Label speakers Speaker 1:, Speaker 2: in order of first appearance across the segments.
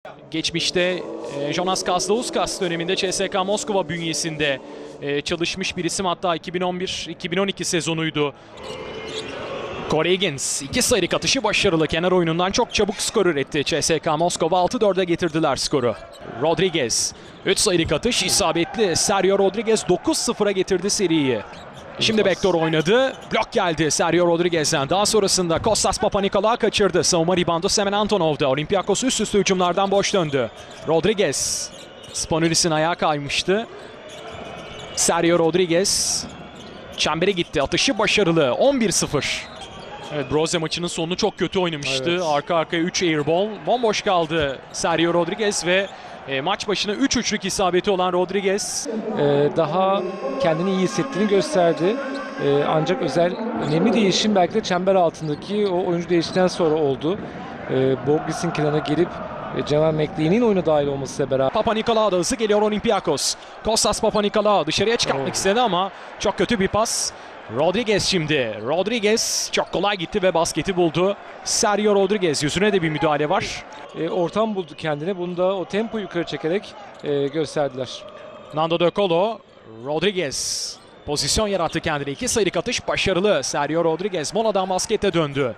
Speaker 1: Geçmişte Jonas Kazlauskas döneminde CSKA Moskova bünyesinde çalışmış bir isim, hatta 2011-2012 sezonuydu. Rodríguez 2 sayılık atışı başarılı. Kenar oyunundan çok çabuk skor üretti. CSKA Moskova 6-4'e getirdiler skoru. Rodríguez 3 sayılık atış isabetli. Sergio Rodríguez 9-0'a getirdi seriyi. Şimdi backdoor oynadı. Blok geldi Sergio Rodríguez'den. Daha sonrasında Kostas Papanikolaou kaçırdı. Savunma ribandı Semen Antonov'da. Olympiacos üst üste hücumlardan boş döndü. Rodríguez. Spanulis'in ayağı kaymıştı. Sergio Rodríguez çembere gitti. Atışı başarılı. 11-0. Evet, Brose maçının sonunu çok kötü oynamıştı. Evet. Arka arkaya 3 airball. Bomboş kaldı Sergio Rodríguez ve maç başına 3 üçlük isabeti olan Rodríguez.
Speaker 2: Daha kendini iyi hissettiğini gösterdi. Ancak önemli değişim belki de çember altındaki o oyuncu değiştikten sonra oldu. Borgis'in kenarına gelip Cemal McLean'in oyuna dahil olmasıyla beraber.
Speaker 1: Papanikolaou da hızlı geliyor Olympiacos. Kostas Papanikolaou dışarıya çıkartmak istedi ama çok kötü bir pas. Rodríguez şimdi. Rodríguez çok kolay gitti ve basketi buldu. Sergio Rodríguez yüzüne de bir müdahale var.
Speaker 2: Ortam buldu kendine. Bunu da o tempo yukarı çekerek gösterdiler.
Speaker 1: Nando De Colo, Rodríguez pozisyon yarattı kendine. 2 sayılık atış başarılı. Sergio Rodríguez moladan baskete döndü.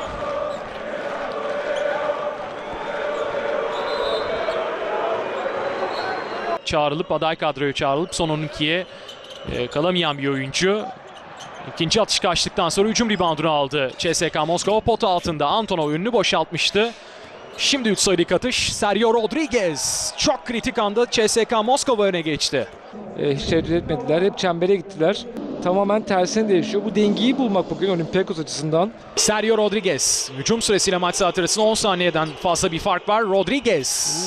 Speaker 1: Çağrılıp aday kadroya çağrılıp son 12'ye kalamayan bir oyuncu. İkinci atış kaçtıktan sonra hücum reboundunu aldı. CSKA Moskova potu altında. Antonov önünü boşaltmıştı. Şimdi 3 sayılık atış. Sergio Rodríguez çok kritik anda CSKA Moskova öne geçti.
Speaker 2: Hiç tereddüt etmediler. Hep çembere gittiler. Tamamen tersine değişiyor. Bu dengeyi bulmak bugün Olympiacos açısından.
Speaker 1: Sergio Rodríguez. Hücum süresiyle maç saati arasında 10 saniyeden fazla bir fark var. Rodríguez.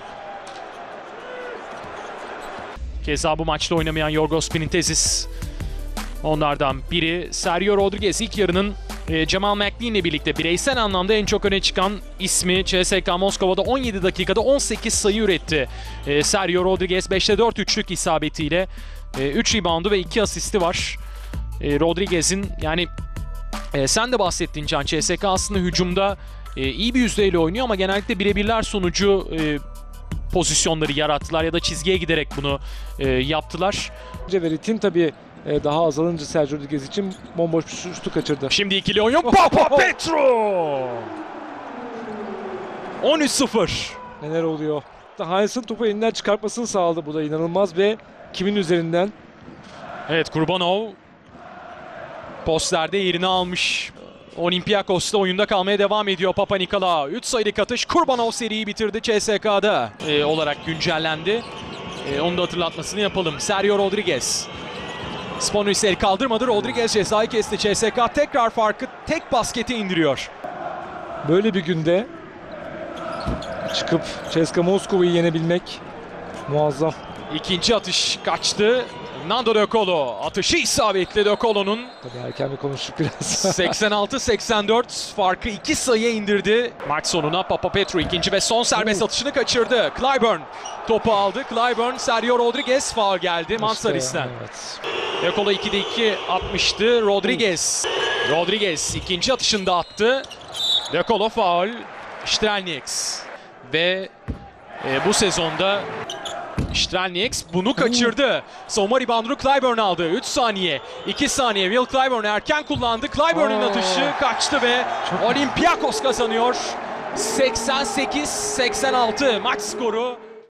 Speaker 1: Keza bu maçta oynamayan Yorgos Pinintezis onlardan biri. Sergio Rodríguez ilk yarının Cemal McLean ile birlikte bireysel anlamda en çok öne çıkan ismi. CSKA Moskova'da 17 dakikada 18 sayı üretti. Sergio Rodríguez 5'te 4 üçlük isabetiyle 3 reboundu ve 2 asisti var. Rodríguez'in yani sen de bahsettin Can, CSKA aslında hücumda iyi bir yüzdeyle oynuyor ama genellikle birebirler sonucu pozisyonları yarattılar ya da çizgiye giderek bunu yaptılar.
Speaker 2: Ve ritim tabii daha azalınca Sergio Rodríguez için bomboş bir şutu kaçırdı.
Speaker 1: Şimdi ikili oyun. Papapetro! 13-0.
Speaker 2: Neler oluyor? Hans'ın topu elinden çıkartmasını sağladı. Bu da inanılmaz ve kimin üzerinden?
Speaker 1: Evet, Kurbanov postlerde yerini almış. Olympiakos'ta oyunda kalmaya devam ediyor Papanikolaou. 3 sayılık atış. Kurbanov seriyi bitirdi CSKA'da olarak güncellendi. Onu da hatırlatmasını yapalım. Sergio Rodríguez. Spanulis el kaldırmadı. Rodríguez cezayı kesti. CSKA tekrar farkı tek baskete indiriyor.
Speaker 2: Böyle bir günde çıkıp CSKA Moskova'yı yenebilmek muazzam.
Speaker 1: İkinci atış kaçtı. Nando De Colo atışı isabetli De Colo'nun.
Speaker 2: Tabii erken bir konuştuk biraz.
Speaker 1: 86-84 farkı 2 sayıya indirdi. Maç sonuna Papapetro ikinci ve son serbest atışını kaçırdı. Clyburn topu aldı. Clyburn, Sergio Rodríguez faul geldi Mansaris'ten.
Speaker 2: Evet.
Speaker 1: De Colo 2'de 2 atmıştı. Rodríguez ikinci atışında attı. De Colo faul. Strelnieks ve bu sezonda Strelnieks bunu kaçırdı. Savunma reboundunu Clyburn aldı. 3 saniye, 2 saniye. Will Clyburn erken kullandı. Clyburn'un atışı kaçtı ve Olympiacos kazanıyor. 88-86 maç skoru.